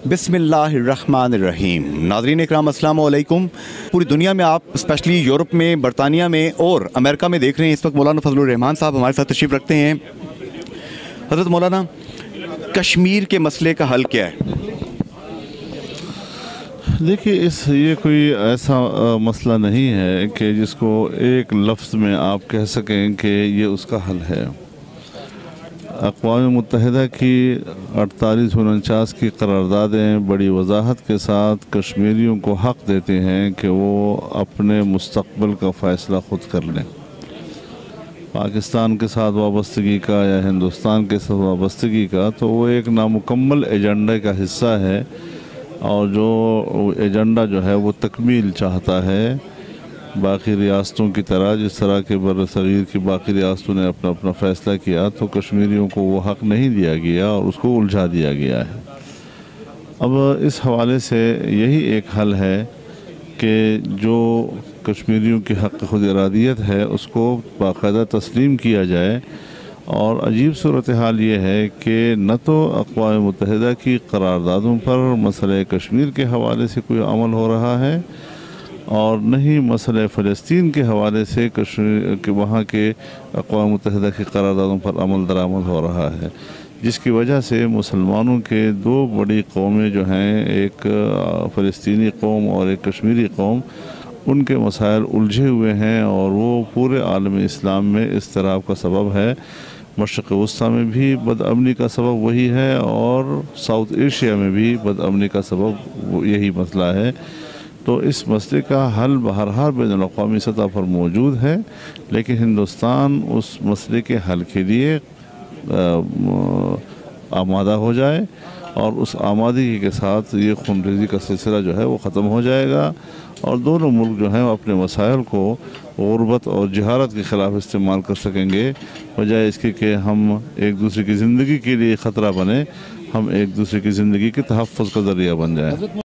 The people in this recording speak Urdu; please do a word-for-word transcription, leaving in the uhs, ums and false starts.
بسم اللہ الرحمن الرحیم۔ ناظرین اکرام السلام علیکم۔ پوری دنیا میں آپ اسپیشلی یورپ میں، برطانیہ میں اور امریکہ میں دیکھ رہے ہیں اس وقت مولانا فضل الرحمان صاحب ہمارے ساتھ تشریف رکھتے ہیں۔ حضرت مولانا، کشمیر کے مسئلے کا حل کیا ہے؟ دیکھیے، اس یہ کوئی ایسا مسئلہ نہیں ہے کہ جس کو ایک لفظ میں آپ کہہ سکیں کہ یہ اس کا حل ہے۔ اقوام متحدہ کی اڑتالیس انچاس کی قراردادیں بڑی وضاحت کے ساتھ کشمیریوں کو حق دیتے ہیں کہ وہ اپنے مستقبل کا فیصلہ خود کر لیں۔ پاکستان کے ساتھ وابستگی کا یا ہندوستان کے ساتھ وابستگی کا تو وہ ایک نامکمل ایجنڈے کا حصہ ہے، اور جو ایجنڈا جو ہے وہ تکمیل چاہتا ہے باقی ریاستوں کی طرح۔ جس طرح کہ بر صغیر کی باقی ریاستوں نے اپنا اپنا فیصلہ کیا تو کشمیریوں کو وہ حق نہیں دیا گیا اور اس کو الجھا دیا گیا ہے۔ اب اس حوالے سے یہی ایک حل ہے کہ جو کشمیریوں کی حق خود ارادیت ہے اس کو باقاعدہ تسلیم کیا جائے۔ اور عجیب صورتحال یہ ہے کہ نہ تو اقوام متحدہ کی قراردادوں پر مسئلہ کشمیر کے حوالے سے کوئی عمل ہو رہا ہے، اور نہ ہی مسئلہ فلسطین کے حوالے سے کشمیر کے وہاں کے اقوام متحدہ کی قراردادوں پر عمل درآمد ہو رہا ہے، جس کی وجہ سے مسلمانوں کے دو بڑی قومیں جو ہیں، ایک فلسطینی قوم اور ایک کشمیری قوم، ان کے مسائل الجھے ہوئے ہیں، اور وہ پورے عالم اسلام میں اضطراب کا سبب ہے۔ مشرق وسطیٰ میں بھی بد امنی کا سبب وہی ہے، اور ساؤتھ ایشیا میں بھی بد امنی کا سبب یہی مسئلہ ہے۔ تو اس مسئلے کا حل بہرحال بین الاقوامی سطح پر موجود ہے، لیکن ہندوستان اس مسئلے کے حل کے لیے آمادہ ہو جائے، اور اس آمادگی کے ساتھ یہ خونریزی کا سلسلہ جو ہے وہ ختم ہو جائے گا، اور دونوں ملک جو ہیں اپنے مسائل کو غربت اور جہالت کے خلاف استعمال کر سکیں گے، بجائے اس کے کہ ہم ایک دوسرے کی زندگی کے لیے خطرہ بنیں، ہم ایک دوسرے کی زندگی کے تحفظ کا ذریعہ بن جائیں۔